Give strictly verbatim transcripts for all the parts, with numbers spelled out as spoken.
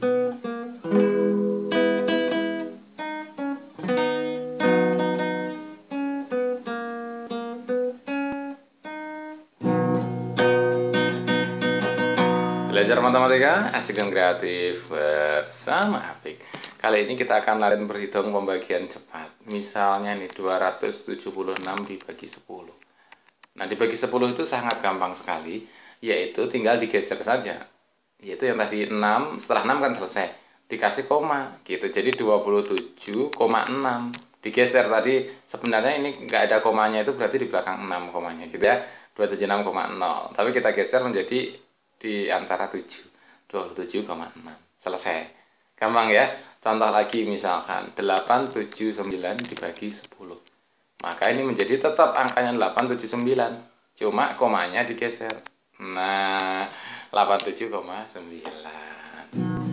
Belajar matematika asik dan kreatif bersama Apik. Kali ini kita akan latihan berhitung pembagian cepat. Misalnya nih dua ratus tujuh puluh enam dibagi sepuluh. Nah, dibagi sepuluh itu sangat gampang sekali, yaitu tinggal digeser saja. Yaitu yang tadi enam, setelah enam kan selesai. Dikasih koma gitu. Jadi dua puluh tujuh koma enam. Digeser tadi, sebenarnya ini nggak ada komanya, itu berarti di belakang enam komanya gitu ya. dua ratus tujuh puluh enam koma nol. Tapi kita geser menjadi di antara tujuh, dua puluh tujuh koma enam. Selesai. Gampang ya. Contoh lagi misalkan delapan tujuh sembilan dibagi sepuluh. Maka ini menjadi tetap angkanya delapan tujuh sembilan. Cuma komanya digeser. Nah, delapan puluh tujuh koma sembilan.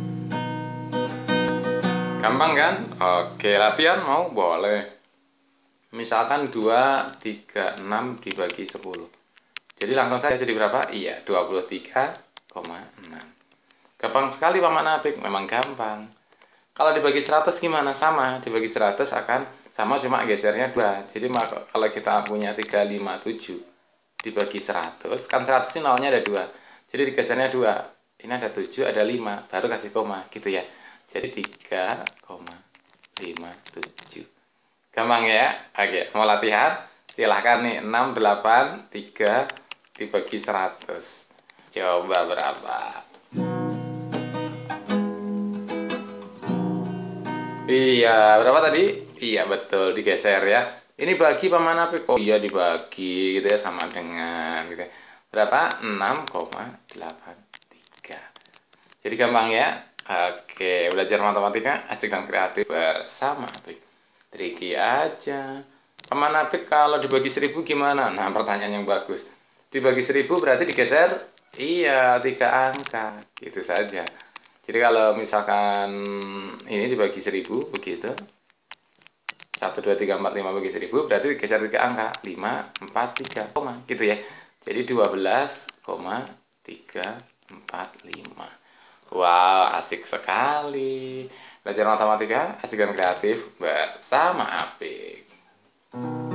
Gampang kan? Oke, latihan mau? Boleh. Misalkan dua, tiga, enam dibagi sepuluh. Jadi langsung saja jadi berapa? Iya, dua puluh tiga koma enam. Gampang sekali Paman Apik, memang gampang. Kalau dibagi seratus gimana? Sama, dibagi seratus akan sama, cuma gesernya dua. Jadi kalau kita punya tiga ratus lima puluh tujuh dibagi seratus, kan seratus ini nolnya ada dua. Jadi digesernya dua. Ini ada tujuh, ada lima, baru kasih koma, gitu ya. Jadi tiga koma lima tujuh. Gampang ya? Oke, mau latihan? Silahkan nih, enam, delapan, tiga dibagi seratus. Coba berapa? Iya, berapa tadi? Iya, betul, digeser ya. Ini bagi Paman Apik. Oh iya, dibagi gitu ya, sama dengan gitu ya. Berapa? enam koma delapan tiga. Jadi gampang ya. Oke, belajar matematika asik dan kreatif bersama Apik. Triki aja. Paman Apik kalau dibagi seribu gimana? Nah, pertanyaan yang bagus. Dibagi seribu berarti digeser? Iya, tiga angka. Gitu saja. Jadi kalau misalkan ini dibagi seribu, begitu. satu, dua, tiga, empat, lima bagi seribu, berarti digeser tiga angka. lima, empat, tiga, koma. Gitu ya. Jadi dua belas koma tiga empat lima. Wow, asik sekali. Belajar matematika asik dan kreatif bersama Apik.